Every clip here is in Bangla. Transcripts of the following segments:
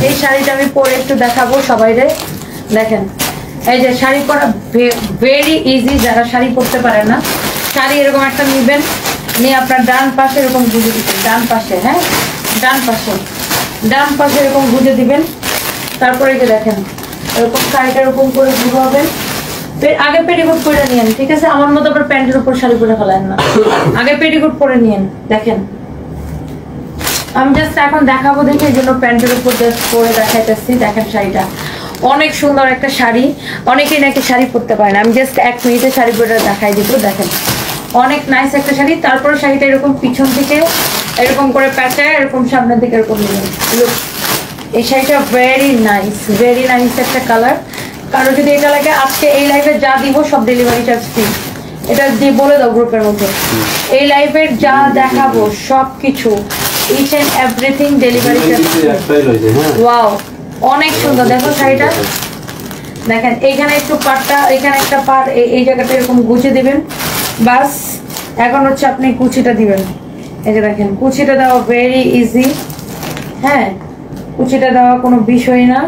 এই শাড়িটা আমি পরে একটু দেখাবো সবাইরে। দেখেন এই যে শাড়ি পরা ভেরি ইজি, যারা শাড়ি পরতে পারে না শাড়ি এরকম একটা নিবেন, নিয়ে আপনার ডান পাশে এরকম গুঁজে দিবেন, ডান পাশে, হ্যাঁ ডান পাশে এরকম গুঁজে দিবেন। তারপরে যে দেখেন এরকম শাড়িটা এরকম করে ঘুরাবেন, আগে পেটিকোট পরে নিয়েন, ঠিক আছে? আমার মতো আবার প্যান্টের উপর শাড়ি পরে ফেলেন না, আগে পেটিকোট পরে নিয়েন। দেখেন আমি জাস্ট এখন দেখাবো দেখে এই জন্য প্যান্টের উপর জাস্ট পরে দেখাইতেছি। দেখেন শাড়িটা অনেক সুন্দর একটা শাড়ি, অনেকেই নাকি শাড়ি পরতে পারে না, আমি জাস্ট 1 মিনিটে শাড়ি পরে দেখাই দিব। দেখেন অনেক নাইস একটা শাড়ি। তারপরে শাড়িটা এরকম পিছন থেকে এরকম করে প্যাঁচায় এরকম সামনের দিকে এরকম নেবেন। এই শাড়িটা ভেরি নাইস একটা কালার। কারণ যদি এটা লাগে আজকে এই লাইভে যা দিব সব ডেলিভারি চার্জ ফ্রি, এটা দিয়ে বলে দাও গ্রুপের মধ্যে। এই লাইভের যা দেখাবো সবকিছু each and everything delivery charge free. Wow অনেক সুন্দর। দেখো শাড়িটা দেখেন, এইখানে একটু পাটটা, এখানে একটা পাট, এই জায়গাটা এরকম গুছিয়ে দিবেন বাস। এখন হচ্ছে আপনি কুচিটা দিবেন। এই যে দেখেন কুচিটা দেওয়া ভেরি ইজি, হ্যাঁ কুচিটা দেওয়া কোনো বিষয় না।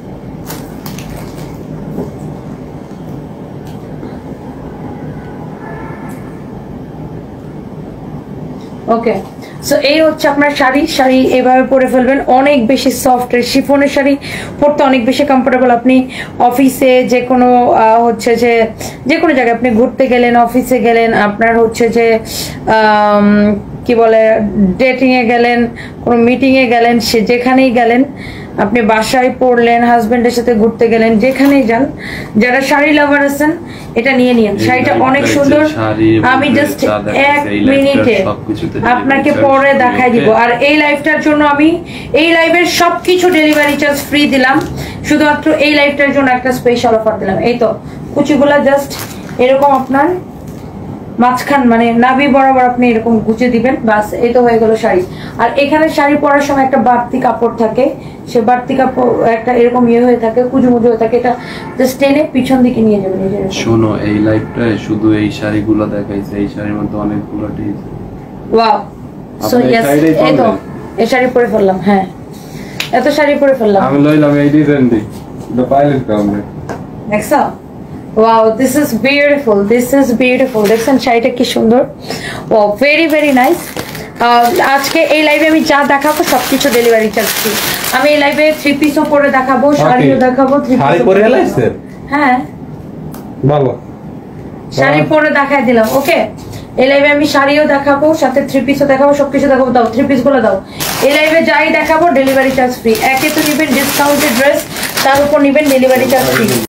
ওকে সো এই হচ্ছে আপনার শাড়ি এভাবে পরে ফেলবেন, অনেক বেশি সফট। শিফনের শাড়ি পরতে অনেক বেশি কমফোর্টেবল। আপনি অফিসে যে কোনো হচ্ছে যে কোনো জায়গায় আপনি ঘুরতে গেলেন, অফিসে গেলেন, আপনার হচ্ছে যে কি বলে ডেটিংয়ে গেলেন, কোনো মিটিংয়ে গেলেন, সে যেখানেই গেলেন, আপনি বাসায় পড়লেন, হাজবেন্ডের সাথে ঘুরতে গেলেন, যেখানেই যান, যারা শাড়ি লাভার আছেন এটা নিয়ে নিন। শাড়িটা অনেক সুন্দর, আমি জাস্ট 1 মিনিটে আপনাকে পরে দেখাই দিব। আর এই লাইভটার জন্য আমি এই লাইভের সবকিছু ডেলিভারি চার্জ ফ্রি দিলাম, শুধুমাত্র এই লাইভটার জন্য একটা স্পেশাল অফার দিলাম। এই তো কুচিগুলা জাস্ট এরকম আপনার মাঝখান মানে নাভি বরাবর আপনি এরকম গুছিয়ে দিবেন, বাস এই তো হয়ে গেল শাড়ি। আর এখানে শাড়ি পরার সময় একটা বাড়তি কাপড় থাকে, সে বাড়তি কাপড় একটা এরকম ইয়ে হয়ে থাকে, কুচুমুচু হয়ে থাকে, এটা জাস্ট টেনে পিছন দিকে নিয়ে যাবেন। শোনো এই লাইভটায় শুধু এই শাড়িগুলো দেখাইছে, এই শাড়ির মধ্যে অনেকগুলো ডিজাইন। ওয়াও সো ইয়েস এই তো এই শাড়ি পরে ফেললাম, হ্যাঁ এত শাড়ি পরে ফেললাম আমি লইলাম এই ডিজাইন দি দ্য পাইলট কাউন্ট দেখছো। ওয়াও দিস ইজ বিউটিফুল, দেখছেন শাড়িটা কি সুন্দর। Oh very nice. আজকে এই লাইভে আমি যা দেখাবো সবকিছু ডেলিভারি চার্জ ফ্রি। আমি এই লাইভে 3 পিসও পরে দেখাবো, শাড়িও দেখাবো। 3 পিস পরে এলাইছে, হ্যাঁ ভালো শাড়ি পরে দেখাই দিলাম। ওকে এই লাইভে আমি শাড়িও দেখাবো, সাথে 3 পিসও দেখাবো, সবকিছু দেখাবো। দাও 3 পিস গুলো দাও। এই লাইভে যাই দেখাবো ডেলিভারি চার্জ ফ্রি। একে তো নিবেন ডিসকাউন্টেড ড্রেস, তার উপর নিবেন ডেলিভারি চার্জ ফ্রি।